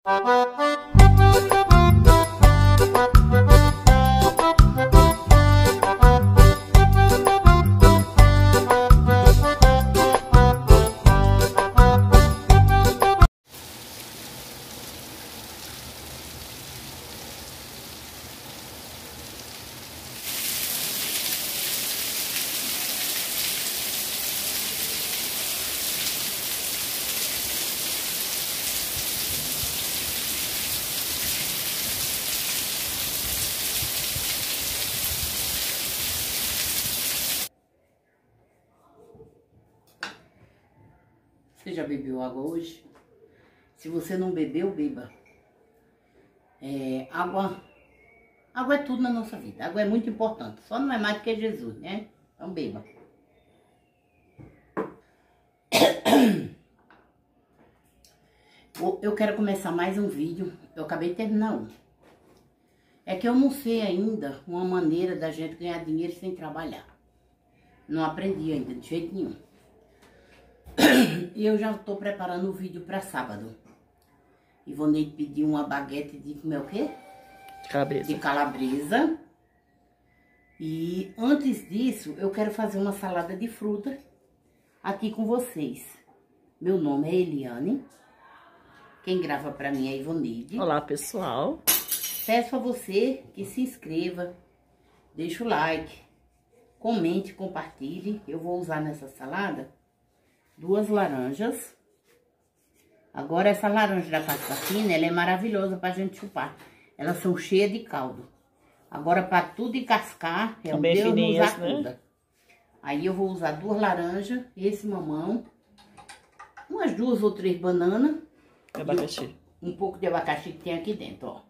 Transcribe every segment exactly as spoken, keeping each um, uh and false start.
Você já bebeu água hoje? Se você não bebeu, beba. É, água, água é tudo na nossa vida. Água é muito importante. Só não é mais do que Jesus, né? Então beba. Eu quero começar mais um vídeo. Eu acabei de terminar um. É que eu não sei ainda uma maneira da gente ganhar dinheiro sem trabalhar. Não aprendi ainda de jeito nenhum. E eu já estou preparando o vídeo para sábado. Ivonei pediu uma baguete de comer o quê? Calabresa. De calabresa. E antes disso, eu quero fazer uma salada de fruta aqui com vocês. Meu nome é Eliane. Quem grava para mim é Ivoneide. Olá, pessoal. Peço a você que se inscreva, deixe o like, comente, compartilhe. Eu vou usar nessa salada duas laranjas. Agora essa laranja da casca fina, ela é maravilhosa pra gente chupar. Elas são cheias de caldo. Agora pra tudo descascar, é um Deus nos acuda. Né? Aí eu vou usar duas laranjas, esse mamão, umas duas ou três bananas. Abacaxi. Um, um pouco de abacaxi que tem aqui dentro, ó.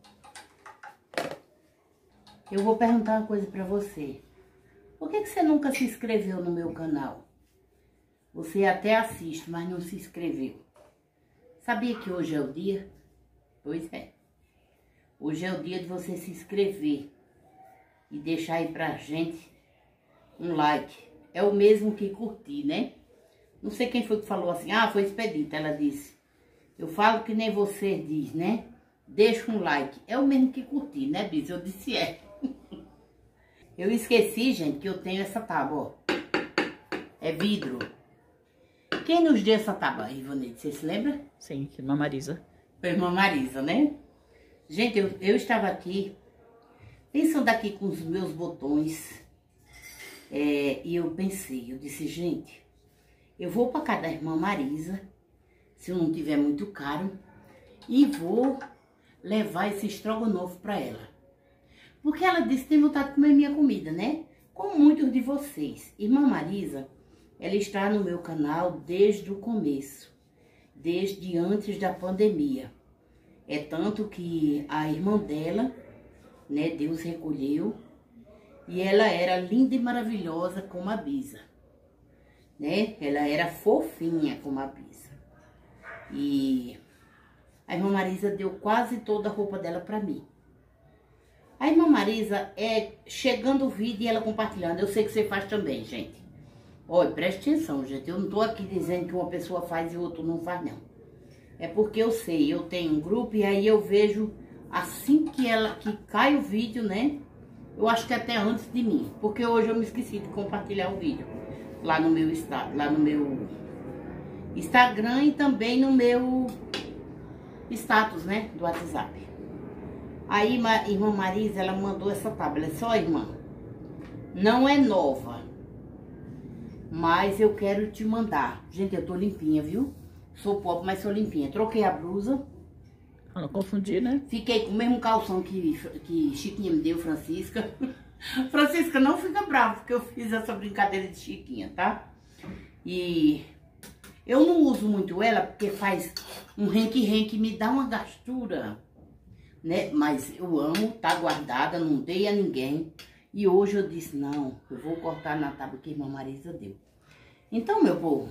Eu vou perguntar uma coisa pra você. Por que que você nunca se inscreveu no meu canal? Você até assiste, mas não se inscreveu. Sabia que hoje é o dia? Pois é. Hoje é o dia de você se inscrever e deixar aí pra gente um like. É o mesmo que curtir, né? Não sei quem foi que falou assim. Ah, foi Expedita, ela disse. Eu falo que nem você diz, né? Deixa um like. É o mesmo que curtir, né, Bis? Eu disse é. Eu esqueci, gente, que eu tenho essa tábua, ó. É vidro. Quem nos deu essa tábua, Ivoneide? Você se lembra? Sim, irmã Marisa. Foi irmã Marisa, né? Gente, eu, eu estava aqui, pensando aqui com os meus botões. É, e eu pensei, eu disse, gente, eu vou para casa da irmã Marisa, se eu não tiver muito caro, e vou levar esse estrogonofe para ela. Porque ela disse que tem vontade de comer minha comida, né? Como muitos de vocês. Irmã Marisa, ela está no meu canal desde o começo, desde antes da pandemia. É tanto que a irmã dela, né, Deus recolheu, e ela era linda e maravilhosa como a Bisa, né? Ela era fofinha como a Bisa. E a irmã Marisa deu quase toda a roupa dela para mim. A irmã Marisa é chegando o vídeo e ela compartilhando. Eu sei que você faz também, gente. Olha, preste atenção, gente. Eu não tô aqui dizendo que uma pessoa faz e o outro não faz, não. É porque eu sei, eu tenho um grupo e aí eu vejo assim que ela que cai o vídeo, né? Eu acho que até antes de mim. Porque hoje eu me esqueci de compartilhar o vídeo. Lá no meu, lá no meu Instagram e também no meu status, né? Do WhatsApp. Aí, a irmã Marisa, ela mandou essa tábua. Ela disse, ó, irmã, não é nova, mas eu quero te mandar. Gente, eu tô limpinha, viu? Sou pobre, mas sou limpinha. Troquei a blusa. Pra não confundir, né? Fiquei com o mesmo calção que, que Chiquinha me deu, Francisca. Francisca, não fica brava, porque eu fiz essa brincadeira de Chiquinha, tá? E eu não uso muito ela, porque faz um renque-renque, me dá uma gastura, né? Mas eu amo, tá guardada, não dei a ninguém. E hoje eu disse, não, eu vou cortar na tábua que a irmã Marisa deu. Então, meu povo,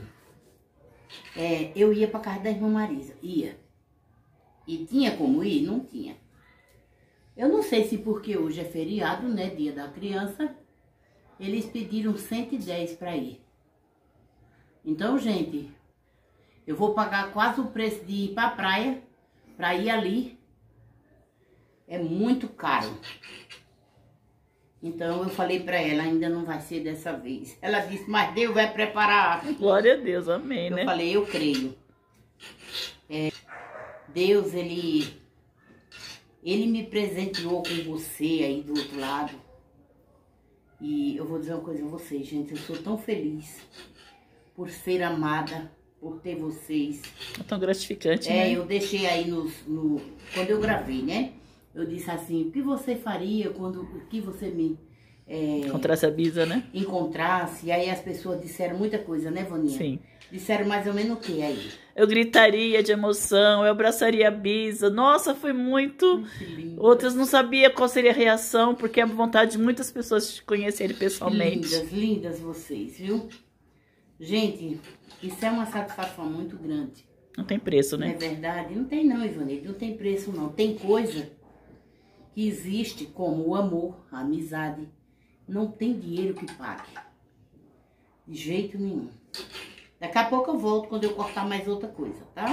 é, eu ia pra casa da irmã Marisa, ia. E tinha como ir? Não tinha. Eu não sei se porque hoje é feriado, né, dia da criança, eles pediram cento e dez para ir. Então, gente, eu vou pagar quase o preço de ir pra praia para ir ali é muito caro. Então eu falei para ela, ainda não vai ser dessa vez. Ela disse, mas Deus vai preparar. Glória a Deus, amém, eu né? Eu falei, eu creio. É, Deus, ele, ele me presenteou com você aí do outro lado. E eu vou dizer uma coisa a vocês, gente, eu sou tão feliz por ser amada, por ter vocês. É tão gratificante, é, né? É, eu deixei aí no, no... Quando eu gravei, né? Eu disse assim, o que você faria quando... O que você me... É, encontrasse a Bisa, né? Encontrasse. E aí as pessoas disseram muita coisa, né, Vaninha? Sim. Disseram mais ou menos o que aí? Eu gritaria de emoção, eu abraçaria a Bisa. Nossa, foi muito... Outras não sabiam qual seria a reação, porque é a vontade de muitas pessoas te conhecerem pessoalmente. Lindas, lindas vocês, viu? Gente, isso é uma satisfação muito grande. Não tem preço, né? Não é verdade? Não tem não, Ivanete, não tem preço não. Tem coisa que existe como o amor, a amizade. Não tem dinheiro que pague. De jeito nenhum. Daqui a pouco eu volto quando eu cortar mais outra coisa, tá?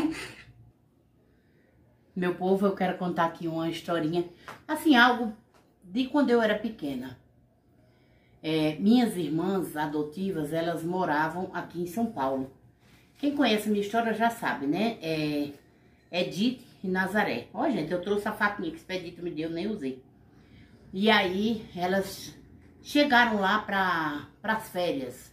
Meu povo, eu quero contar aqui uma historinha. Assim, algo de quando eu era pequena. É, minhas irmãs adotivas, elas moravam aqui em São Paulo. Quem conhece minha história já sabe, né? É Edith e Nazaré. Ó, gente, eu trouxe a faquinha que o Expedito me deu, nem usei. E aí, elas chegaram lá para as férias.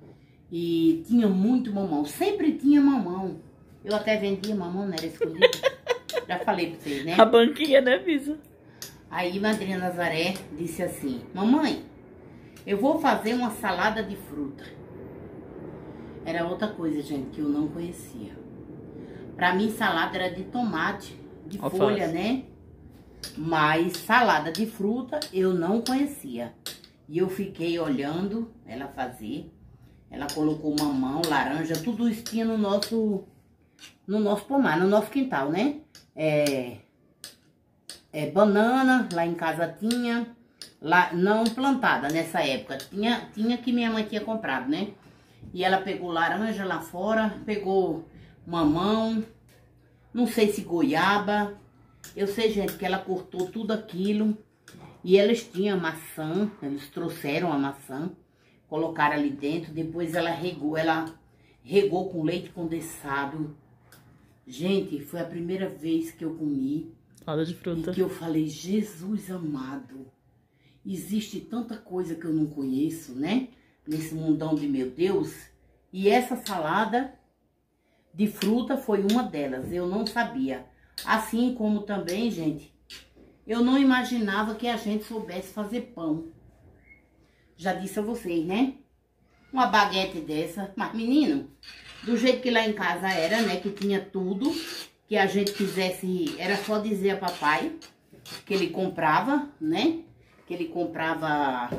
E tinha muito mamão. Sempre tinha mamão. Eu até vendia mamão, não era escondido. Já falei pra vocês, né? A banquinha, né, Bisa? Aí, Madrinha Nazaré disse assim, mamãe, eu vou fazer uma salada de fruta. Era outra coisa, gente, que eu não conhecia. Pra mim, salada era de tomate, de Alface. folha, né? Mas salada de fruta eu não conhecia. E eu fiquei olhando ela fazer. Ela colocou mamão, laranja, tudo isso tinha no nosso, no nosso pomar, no nosso quintal, né? É, é, banana, lá em casa tinha, lá, não plantada nessa época, tinha, tinha que minha mãe tinha comprado, né? E ela pegou laranja lá fora, pegou mamão, não sei se goiaba, eu sei, gente, que ela cortou tudo aquilo e eles tinham maçã, eles trouxeram a maçã, colocaram ali dentro, depois ela regou, ela regou com leite condensado. Gente, foi a primeira vez que eu comi. Salada de fruta. E que eu falei, Jesus amado, existe tanta coisa que eu não conheço, né? Nesse mundão de meu Deus. E essa salada de fruta foi uma delas, eu não sabia. Assim como também, gente, eu não imaginava que a gente soubesse fazer pão. Já disse a vocês, né? Uma baguete dessa. Mas, menino, do jeito que lá em casa era, né? Que tinha tudo que a gente quisesse. Era só dizer a papai que ele comprava, né? Que ele comprava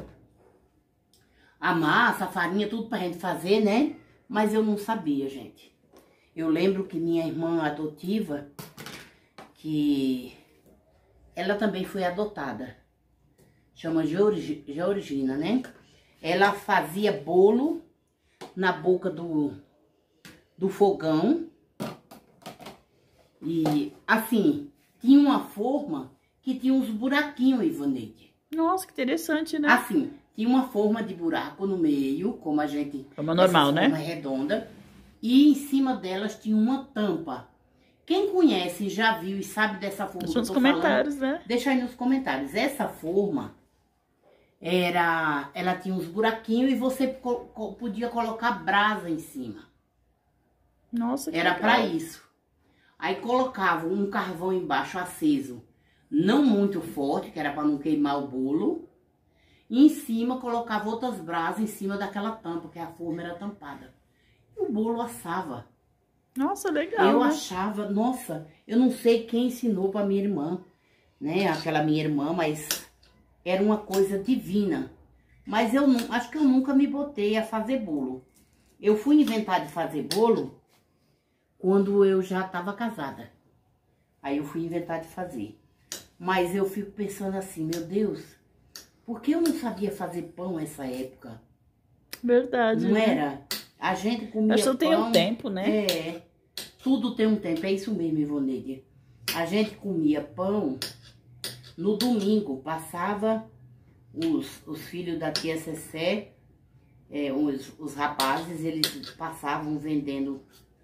a massa, a farinha, tudo pra gente fazer, né? Mas eu não sabia, gente. Eu lembro que minha irmã adotiva, que ela também foi adotada. Chama Georgi, Georgina, né? Ela fazia bolo na boca do, do fogão. E, assim, tinha uma forma que tinha uns buraquinhos, Ivanete. Nossa, que interessante, né? Assim, tinha uma forma de buraco no meio, como a gente... Forma normal, né? Forma redonda. E em cima delas tinha uma tampa. Quem conhece, já viu e sabe dessa forma Deixa que eu nos tô comentários, falando, né? deixa aí nos comentários. Essa forma... Era, ela tinha uns buraquinhos e você co co podia colocar brasa em cima. Nossa, que era legal. para isso. Aí colocava um carvão embaixo aceso, não muito forte, que era para não queimar o bolo. E em cima colocava outras brasas em cima daquela tampa, que a forma era tampada. E o bolo assava. Nossa, legal. Eu né? achava, nossa, eu não sei quem ensinou para minha irmã, né? Aquela minha irmã, mas... Era uma coisa divina. Mas eu não, acho que eu nunca me botei a fazer bolo. Eu fui inventar de fazer bolo quando eu já estava casada. Aí eu fui inventar de fazer. Mas eu fico pensando assim, meu Deus, por que eu não sabia fazer pão nessa época? Verdade. Não né? era? A gente comia Acho que pão... tem um tempo, né? É, tudo tem um tempo, é isso mesmo, Ivoneide. a gente comia pão no domingo. Passava os, os filhos da tia Cessé, é, os, os rapazes, eles passavam vendendo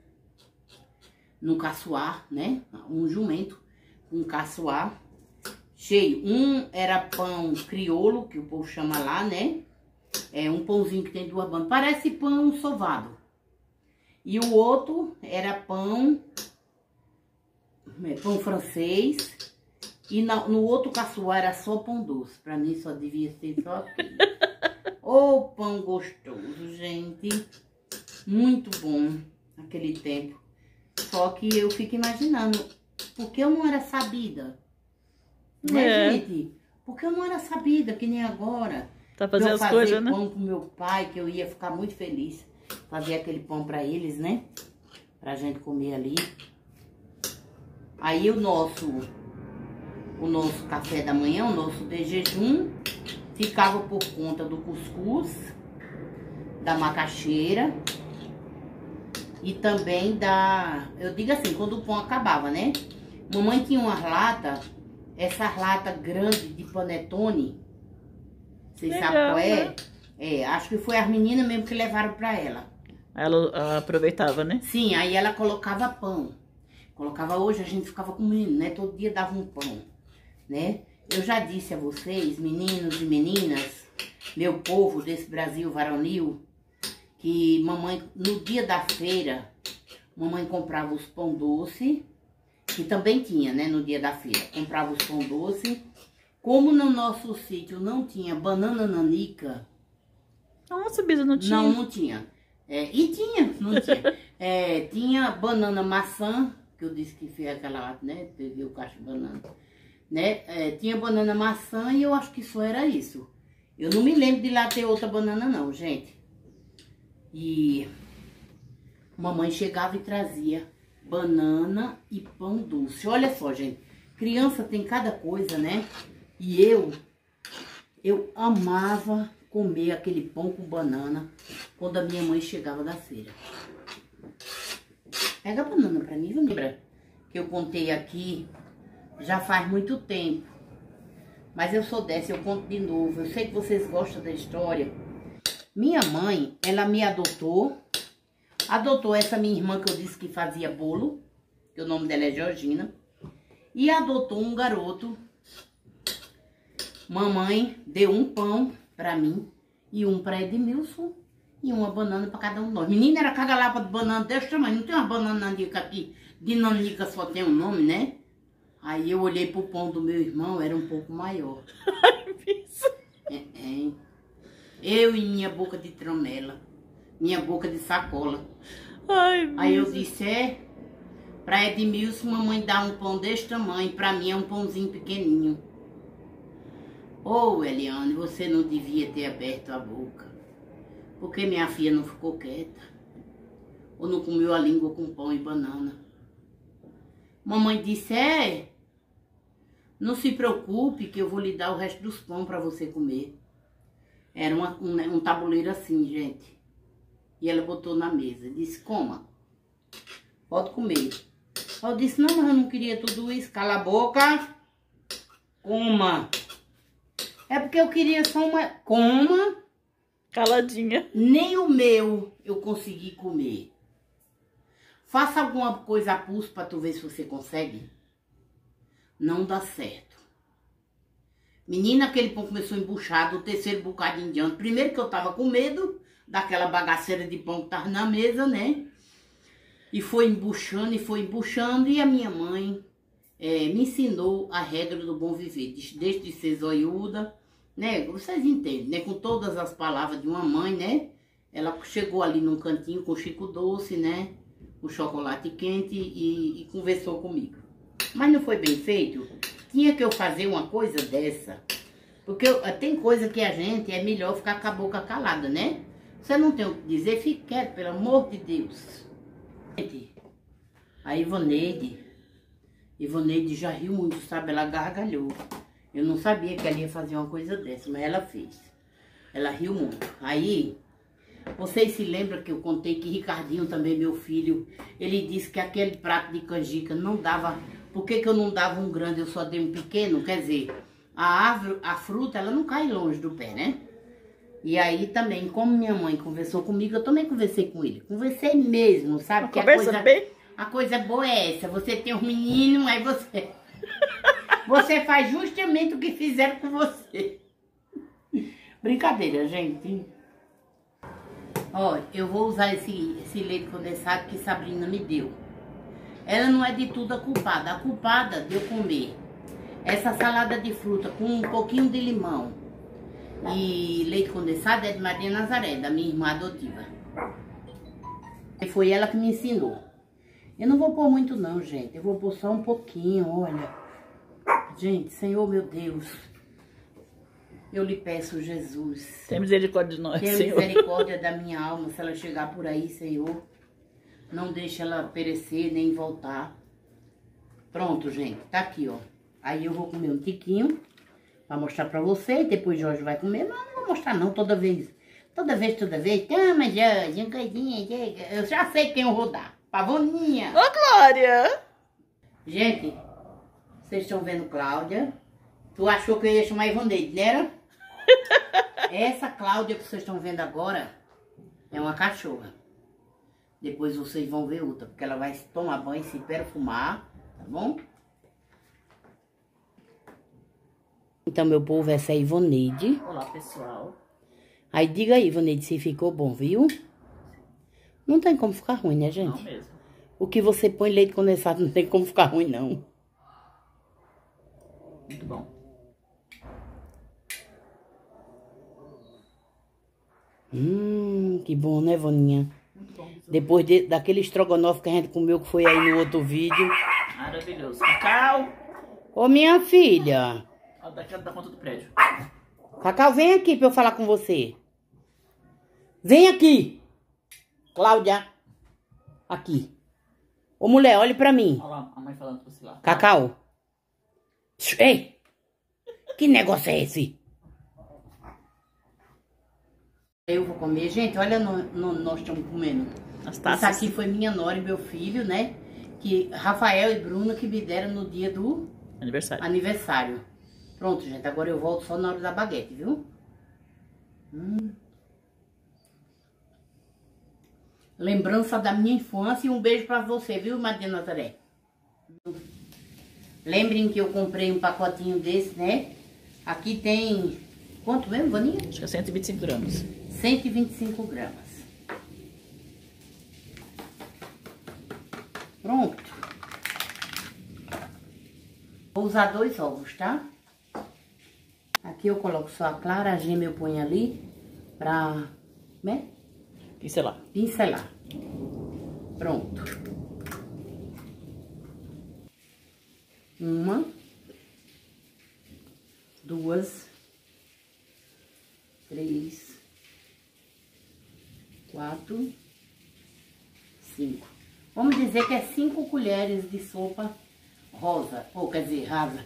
no caçoar, né? Um jumento, um caçoar cheio. Um era pão crioulo, que o povo chama lá, né? É um pãozinho que tem duas bandas, parece pão sovado. E o outro era pão, pão francês. E no, no outro caçoar era só pão doce. Pra mim só devia ser só aquilo. Ô, pão gostoso, gente. Muito bom naquele tempo. Só que eu fico imaginando, porque eu não era sabida. Né, é. gente? Porque eu não era sabida, que nem agora. Tá fazendo as coisas, né? Eu fazer pão pro meu pai, que eu ia ficar muito feliz. Fazer aquele pão pra eles, né? Pra gente comer ali. Aí o nosso, o nosso café da manhã, o nosso de jejum, ficava por conta do cuscuz, da macaxeira e também da... Eu digo assim, quando o pão acabava, né? Mamãe tinha umas latas, essas latas grandes de panetone. Vocês sabem qual é? Né? É, acho que foi as meninas mesmo que levaram pra ela. Ela, ela aproveitava, né? Sim, aí ela colocava pão. Colocava hoje, a gente ficava comendo, né? Todo dia dava um pão, né? Eu já disse a vocês, meninos e meninas, meu povo desse Brasil varonil, que mamãe, no dia da feira, mamãe comprava os pão doce, que também tinha, né? No dia da feira, comprava os pão doce. Como no nosso sítio não tinha banana nanica... Nossa, Bisa, não tinha? Não, não tinha. É, e tinha, não tinha. É, tinha banana maçã, que eu disse que fez aquela, né? Teve o cacho de banana. Né? É, tinha banana maçã e eu acho que só era isso. Eu não me lembro de lá ter outra banana não, gente. E mamãe chegava e trazia banana e pão doce. Olha só, gente. Criança tem cada coisa, né? E eu, eu amava comer aquele pão com banana quando a minha mãe chegava da feira. Pega a banana pra mim, lembra? Que eu contei aqui já faz muito tempo. Mas eu sou dessa, eu conto de novo. Eu sei que vocês gostam da história. Minha mãe, ela me adotou. Adotou essa minha irmã que eu disse que fazia bolo. Que o nome dela é Georgina. E adotou um garoto. Mamãe deu um pão pra mim e um pra Edmilson e uma banana pra cada um de nós. Menina, era cada lapa de banana desse tamanho. Não tem uma banana nanica aqui. De nanica só tem um nome, né? Aí eu olhei pro pão do meu irmão, era um pouco maior. Ai, Bisa. É, é. Eu e minha boca de tramela. Minha boca de sacola. Ai, Bisa. Aí eu disse, é... Pra Edmilson, mamãe dá um pão desse tamanho. Pra mim é um pãozinho pequenininho. Ô, oh, Eliane, você não devia ter aberto a boca. Por que minha filha não ficou quieta? Ou não comeu a língua com pão e banana? Mamãe disse, é... Não se preocupe que eu vou lhe dar o resto dos pão para você comer. Era uma, um, um tabuleiro assim, gente. E ela botou na mesa. Disse, coma. Pode comer. Eu disse, não, mas eu não queria tudo isso. Cala a boca. Coma. É porque eu queria só uma... Coma. Caladinha. Nem o meu eu consegui comer. Faça alguma coisa a pulso para tu ver se você consegue. Não dá certo. Menina, aquele pão começou embuchado, o terceiro bocado em diante. Primeiro que eu tava com medo daquela bagaceira de pão que tava na mesa, né? E foi embuchando e foi embuchando. E a minha mãe é, me ensinou a regra do bom viver. Desde de ser zoiuda, né? Vocês entendem, né? Com todas as palavras de uma mãe, né? Ela chegou ali num cantinho com Chico Doce, né? O chocolate quente e, e conversou comigo. Mas não foi bem feito. Tinha que eu fazer uma coisa dessa. Porque eu, tem coisa que a gente é melhor ficar com a boca calada, né? Você não tem o que dizer, fique quieto, pelo amor de Deus. A Ivoneide, Ivoneide já riu muito, sabe? Ela gargalhou. Eu não sabia que ela ia fazer uma coisa dessa, mas ela fez. Ela riu muito. Aí... Vocês se lembram que eu contei que Ricardinho também, meu filho, ele disse que aquele prato de canjica não dava Por que que eu não dava um grande, eu só dei um pequeno? Quer dizer, a árvore, a fruta, ela não cai longe do pé, né? E aí também, como minha mãe conversou comigo, eu também conversei com ele. Conversei mesmo, sabe? Que a coisa, bem? a coisa boa é essa. Você tem um menino, aí você... você faz justamente o que fizeram com você. Brincadeira, gente. Olha, eu vou usar esse, esse leite condensado que Sabrina me deu. Ela não é de tudo a culpada. A culpada de eu comer essa salada de fruta com um pouquinho de limão e leite condensado é de Maria Nazaré, da minha irmã adotiva. E foi ela que me ensinou. Eu não vou pôr muito não, gente. Eu vou pôr só um pouquinho, olha. Gente, Senhor meu Deus, eu lhe peço, Jesus. Tem misericórdia de nós, Tenha Senhor. misericórdia da minha alma, se ela chegar por aí, Senhor. Não deixe ela perecer, nem voltar. Pronto, gente, tá aqui, ó. Aí eu vou comer um tiquinho pra mostrar pra você. Depois Jorge vai comer. Não, não vou mostrar não, toda vez. Toda vez, toda vez. Toma, Jorge, um coisinha. Eu já sei quem eu vou dar. Pavoninha. Ô, Glória! Gente, vocês estão vendo Cláudia. Tu achou que eu ia chamar Ivoneide, não era? Essa Cláudia que vocês estão vendo agora é uma cachorra. Depois vocês vão ver outra, porque ela vai tomar banho e se perfumar, tá bom? Então, meu povo, essa é a Ivoneide. Olá, pessoal. Aí, diga aí, Ivoneide, se ficou bom, viu? Não tem como ficar ruim, né, gente? Não mesmo. O que você põe leite condensado não tem como ficar ruim, não. Muito bom. Hum, que bom, né, Voninha? Muito bom. Depois de, daquele estrogonofe que a gente comeu, que foi aí no outro vídeo. Maravilhoso. Cacau! Ô, minha filha. Ó, daqui da conta do prédio. Cacau, vem aqui pra eu falar com você. Vem aqui. Cláudia. Aqui. Ô, mulher, olhe pra mim. Olha lá, a mãe falando com você lá. Cacau. Ei. Que negócio é esse? Eu vou comer. Gente, olha, no, no, nós estamos comendo. As Isso aqui foi minha nora e meu filho, né? Que Rafael e Bruno que me deram no dia do aniversário. aniversário. Pronto, gente. Agora eu volto só na hora da baguete, viu? Hum. Lembrança da minha infância e um beijo pra você, viu, Maria Nazaré? Lembrem que eu comprei um pacotinho desse, né? Aqui tem... Quanto mesmo, Vaninha? Acho que é cento e vinte e cinco gramas. cento e vinte e cinco gramas. Pronto. Vou usar dois ovos, tá? Aqui eu coloco só a clara, a gema eu ponho ali pra, né? Pincelar. Pincelar. Pronto. Uma. Duas. Três. Quatro. Cinco. Vamos dizer que é cinco colheres de sopa rosa, ou quer dizer, rasa.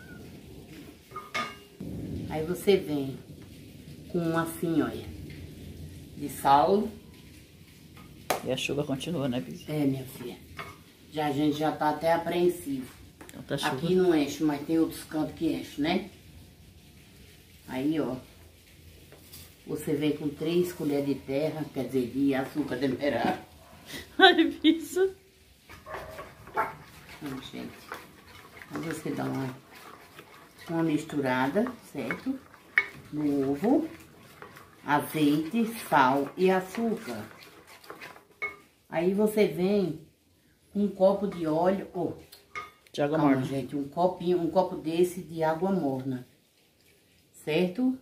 Aí você vem com assim, olha, de sal. E a chuva continua, né, Bia? É, minha filha. Já, a gente já tá até apreensivo. Então tá chuva. Aqui não enche, mas tem outros cantos que enche, né? Aí, ó. Você vem com três colheres de terra, quer dizer, de açúcar temperado. Ai, Bisa. Então, gente. Aí você dá uma, uma misturada, certo? No ovo, azeite, sal e açúcar. Aí você vem com um copo de óleo, oh, de água calma, morna. gente, um copinho, um copo desse de água morna, certo?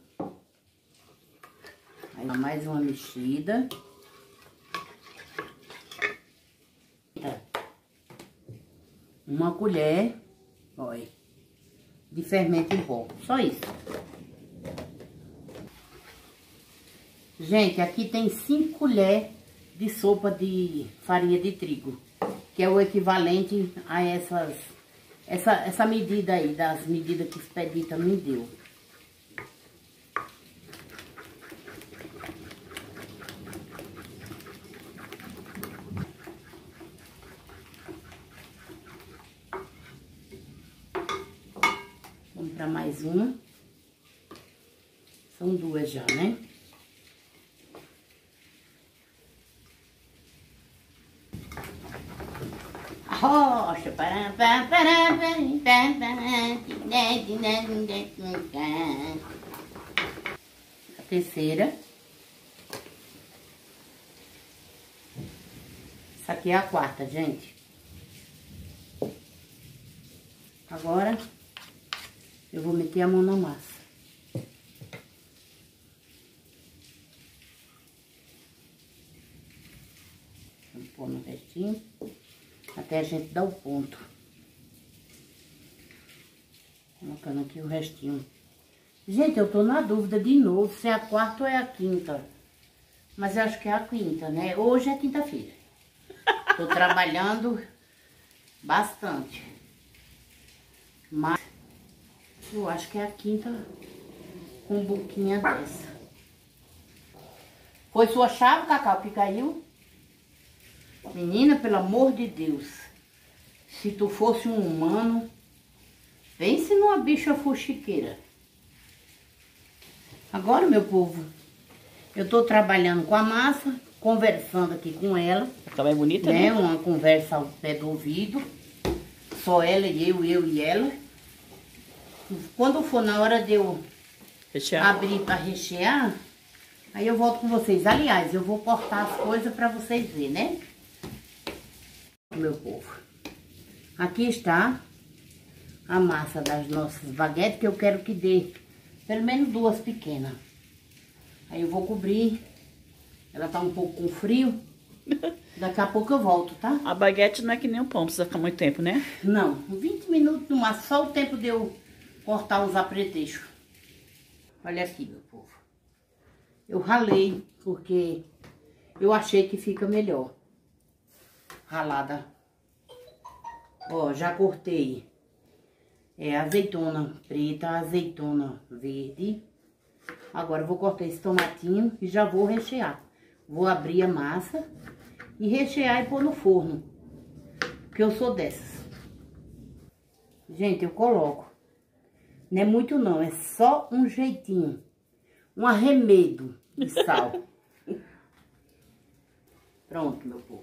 Aí mais uma mexida. Uma colher, olha, de fermento em pó, só isso. Gente, aqui tem cinco colheres de sopa de farinha de trigo, que é o equivalente a essas, essa, essa medida aí, das medidas que o Expedita me deu. comprar mais uma. São duas já, né? Rocha, para, para, para, a terceira. Essa aqui é a quarta, gente. Agora, eu vou meter a mão na massa. Vou pôr no restinho, até a gente dar o ponto. Colocando aqui o restinho. Gente, eu tô na dúvida de novo se é a quarta ou é a quinta. Mas eu acho que é a quinta, né? Hoje é quinta-feira. Tô trabalhando bastante. Mas eu acho que é a quinta com boquinha dessa. Foi sua chave, Cacau, que caiu? Menina, pelo amor de Deus. Se tu fosse um humano, pense numa bicha fuxiqueira. Agora, meu povo, eu tô trabalhando com a massa, conversando aqui com ela. Tá bem bonita, né? né? Uma conversa ao pé do ouvido. Só ela e eu, eu e ela. Quando for na hora de eu Rechear. abrir para rechear, aí eu volto com vocês. Aliás, eu vou cortar as coisas para vocês verem, né? Meu povo. Aqui está a massa das nossas baguetes, que eu quero que dê pelo menos duas pequenas. Aí eu vou cobrir. Ela tá um pouco com frio. Daqui a pouco eu volto, tá? A baguete não é que nem o pão, precisa ficar muito tempo, né? Não, vinte minutos no máximo, só o tempo de eu cortar os apretextos. Olha aqui, meu povo. Eu ralei, porque eu achei que fica melhor. Ralada. Ó, já cortei é, azeitona preta, azeitona verde. Agora eu vou cortar esse tomatinho e já vou rechear. Vou abrir a massa e rechear e pôr no forno. Porque eu sou dessas. Gente, eu coloco. Não é muito não, é só um jeitinho. Um arremedo de sal. Pronto, meu povo.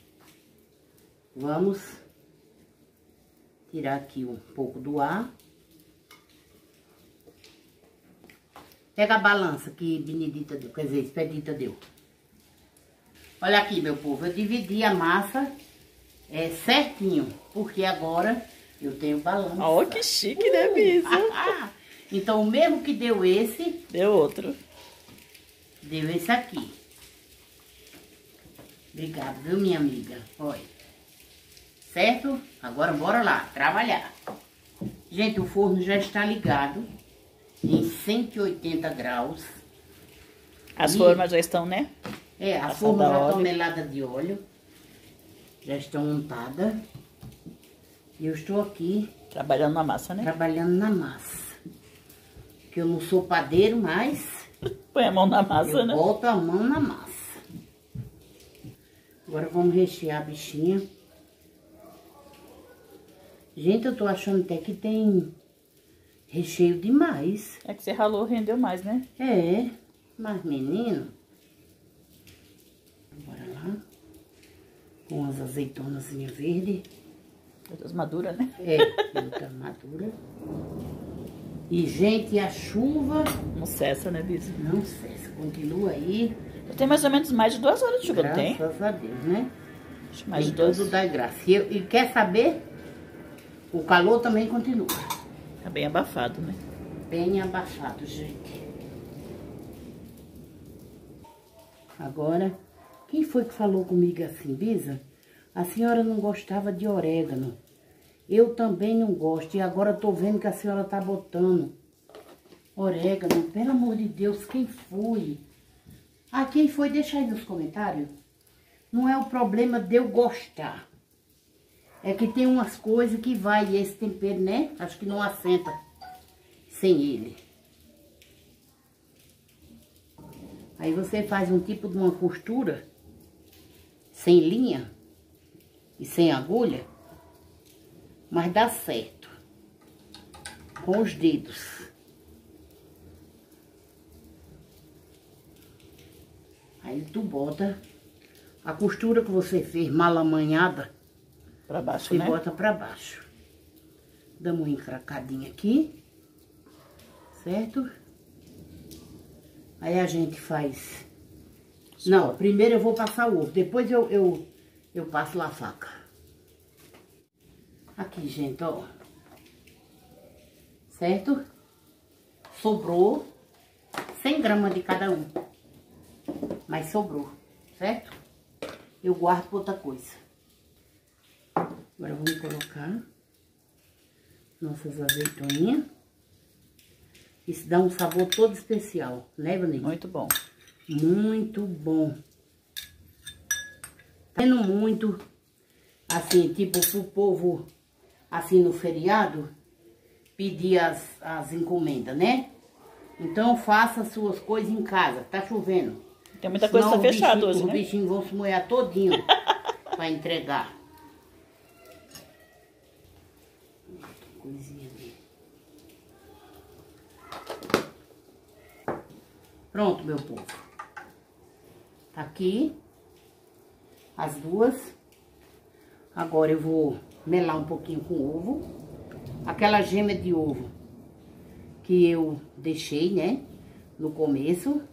Vamos tirar aqui um pouco do ar. Pega a balança que Benedita deu, quer dizer, Expedita deu. Olha aqui, meu povo, eu dividi a massa é, certinho, porque agora eu tenho balança. Ó, que chique, né, Bisa? Então, o mesmo que deu esse... Deu outro. Deu esse aqui. Obrigada, viu, minha amiga? Olha. Certo? Agora, bora lá, trabalhar. Gente, o forno já está ligado em cento e oitenta graus. As e, formas já estão, né? É, as formas já estão meladas de óleo. Já estão untadas. E eu estou aqui... Trabalhando na massa, né? Trabalhando na massa. Que eu não sou padeiro, mas... Põe a mão na massa, eu né? boto a mão na massa. Agora vamos rechear a bichinha. Gente, eu tô achando até que tem recheio demais. É que você ralou, rendeu mais, né? É, mas menino... Bora lá. Com as azeitonas verdes. Todas maduras, né? É, muita madura. E, gente, a chuva... Não cessa, né, Bisa? Não cessa, continua aí. Eu tenho mais ou menos mais de duas horas de chuva, não tem? Graças a Deus, né? Acho mais E de duas. tudo dá graça. E, eu- e quer saber? O calor também continua. Tá bem abafado, né? Bem abafado, gente. Agora, quem foi que falou comigo assim, Bisa? A senhora não gostava de orégano. Eu também não gosto. E agora tô vendo que a senhora tá botando orégano. Pelo amor de Deus, quem foi? Ah, quem foi? Deixa aí nos comentários. Não é o problema de eu gostar. É que tem umas coisas que vai, e esse tempero, né? Acho que não assenta sem ele. Aí você faz um tipo de uma costura sem linha e sem agulha, mas dá certo. com os dedos. Aí tu bota a costura que você fez mal amanhada. Pra baixo, você né? bota pra baixo. Dá uma encracadinha aqui. Certo? Aí a gente faz... Não, primeiro eu vou passar o ovo. Depois eu, eu, eu passo lá a faca. Aqui, gente, ó. Certo? Sobrou cem gramas de cada um. Mas sobrou, certo? Eu guardo pra outra coisa. Agora vamos colocar nossas azeitoninhas. Isso dá um sabor todo especial, né, Vanessa? Muito bom. Muito bom. Tá vendo muito, assim, tipo, pro povo, assim, no feriado, pedir as, as encomendas, né? Então, faça as suas coisas em casa. Tá chovendo. Tem muita coisa que tá fechada hoje, né? Os né? bichinhos vão se molhar todinho pra entregar. Coisinha ali. Pronto, meu povo. Tá aqui as duas. Agora eu vou melar um pouquinho com ovo. Aquela gema de ovo que eu deixei, né, no começo.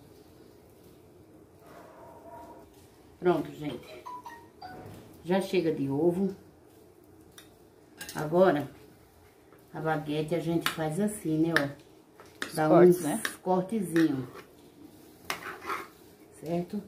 Pronto, gente. Já chega de ovo. Agora, a baguete a gente faz assim, né, ó. Dá cortes, uns né? cortezinhos. Certo?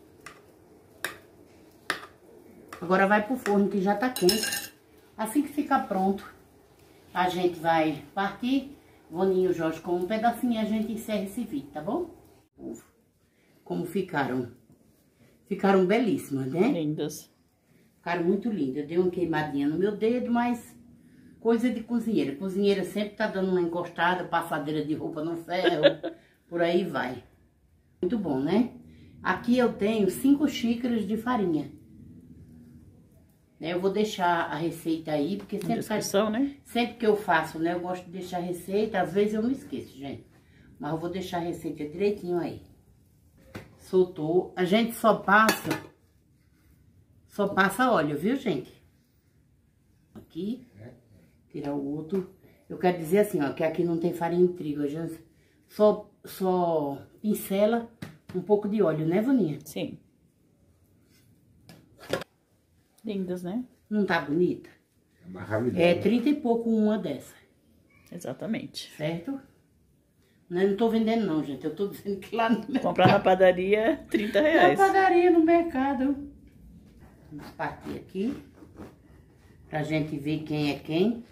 Agora vai pro forno que já tá quente. Assim que ficar pronto, a gente vai partir. Voninho e o Jorge com um pedacinho e a gente encerra esse vídeo, tá bom? Como ficaram. Ficaram belíssimas, né? Lindas. Ficaram muito lindas. Eu dei uma queimadinha no meu dedo, mas coisa de cozinheira. Cozinheira sempre tá dando uma encostada, passadeira de roupa no ferro, por aí vai. Muito bom, né? Aqui eu tenho cinco xícaras de farinha. Eu vou deixar a receita aí, porque sempre, descrição, né? sempre que eu faço, né, eu gosto de deixar a receita. Às vezes eu me esqueço, gente. Mas eu vou deixar a receita direitinho aí. Soltou. A gente só passa, só passa óleo, viu, gente? Aqui, tirar o outro. Eu quero dizer assim, ó, que aqui não tem farinha de trigo. A gente só, só pincela um pouco de óleo, né, Vaninha? Sim. Lindas, né? Não tá bonita? É maravilhoso. É trinta e pouco uma dessa. Exatamente. Certo? Não, eu não tô vendendo não, gente. Eu tô dizendo que lá no mercado. Comprar na padaria, trinta reais. Na padaria, no mercado. Vamos partir aqui. Pra gente ver quem é quem.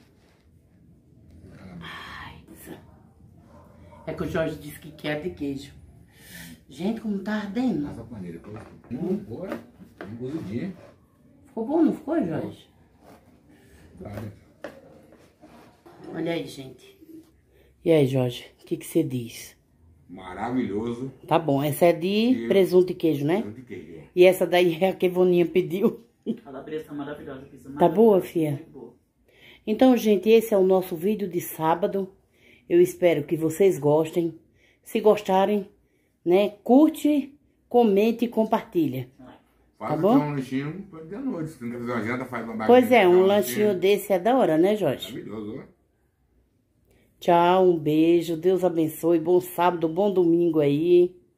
Ai, é que o Jorge disse que quer de queijo. Gente, como tá ardendo. Essa maneira. Hum, boa. Um gozidinho. Ficou bom, não ficou, Jorge? Claro. Olha aí, gente. E aí, Jorge, o que que você diz? Maravilhoso. Tá bom, essa é de E- presunto e queijo, né? Presunto e queijo, é. E essa daí é a que a Voninha pediu. A calabresa tá maravilhosa. Pizza Tá boa, maravilhosa, fia? muito boa. Então, gente, esse é o nosso vídeo de sábado. Eu espero que vocês gostem. Se gostarem, né, curte, comente e compartilha. Faz Tá aqui bom? um lanchinho pra de noite. Se não quer fazer uma janta, faz uma bagunça. Pois é, um lanchinho desse é da hora, né, Jorge? Maravilhoso, ó. Tchau, um beijo, Deus abençoe, bom sábado, bom domingo aí.